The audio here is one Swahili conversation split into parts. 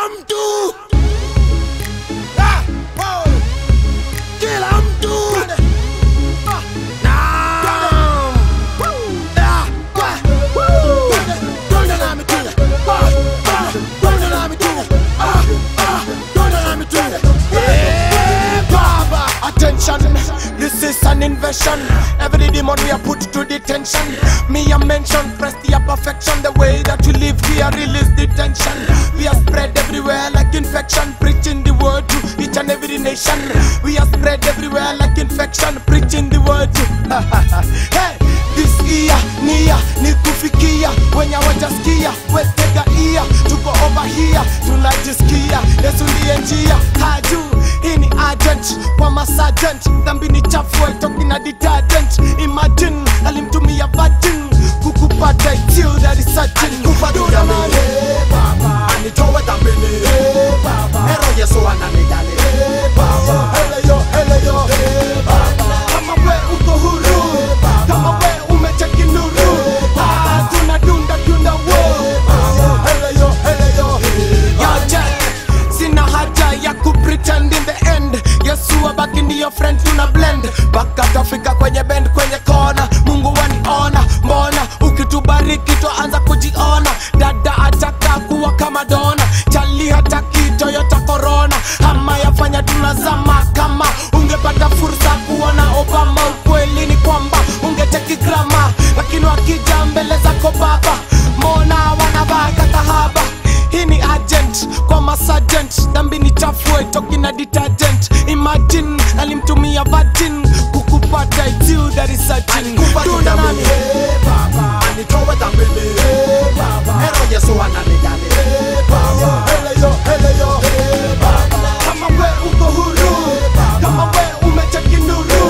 mtu, kila mtu. Attention, this is an invasion. Every demon we are put to detention. Me a mention, press the perfection. The way that we live here, release the tension. We are spread everywhere like infection, preaching the word to each and every nation. We are spread everywhere like infection, preaching the word to hey, this year, nia, ni kufikia. Wenya wajasikia, wetega ia. Tuko over here, tunajisikia. Yesu ndiye njia, haju. Hii ni agent, kwa masagent. Dhambi ni chafu, haitoki na detergent. Imagine, alimtumia virgin kukupata itil that is certain. Kufaduda mele, baba anitowe dhambini, baba ero Yesu ananijali, baba hele yo, baba kama we uko huru, kama we umecheki nuru, tunadunda wo, hele yo. Yaje, sina haja ya kupretend in the end. Yesu abaki ndiyo friend, tuna blend. Baka tafika kwenye bend, kwenye kona. Mungu waniona, mbona ukitubariki twaanza kujiona. Dada ataka kuwa kama Dona, chali hataki Toyota Corona. Ama yafanya tunazama kama ungepata fursa kuona Obama. Ukweli ni kwamba ungeteki grama, lakini wakija mbele zako baba, mbona wanabaka kahaba. Hii ni agent, kwa masagent. Dhambi ni chafu, haitoki na detergent. Imagine, alimtumia virgin kukupata itil that is certain. Kufaduda mele, baba anitowe dhambini, baba ero Yesu ananijali, baba hele yo, baba kama we uko huru, kama we umecheki nuru,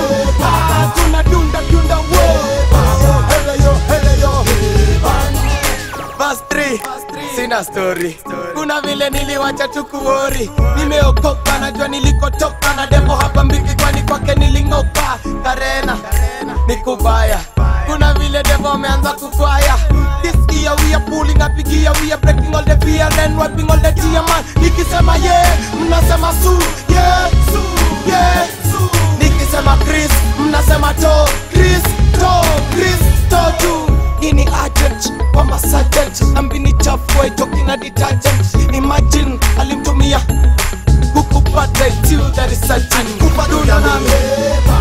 tunadunda wo. hele yo. Verse 3, sina story. Kuna vile niliwacha tukuori. Nimeokoka, najua nilikotoka. Na demo hapa mbiki, kwani kwake nilingoka. Karena, ni kubaya. Kuna vile demo ameanza kukwaya. This year we are pulling up gear. We are breaking all the fear and wiping all the tear, man. Nikisema yeah, mnasema su. Yeah, su, yeah, su. Nikisema Chris, mnasema to. Kristo tu. Ini agent, kwa masagent. Dhambi ni chafu, haitoki na detergent. Imagine, alimtumia kukupata itil that is certain. Kufaduda mele,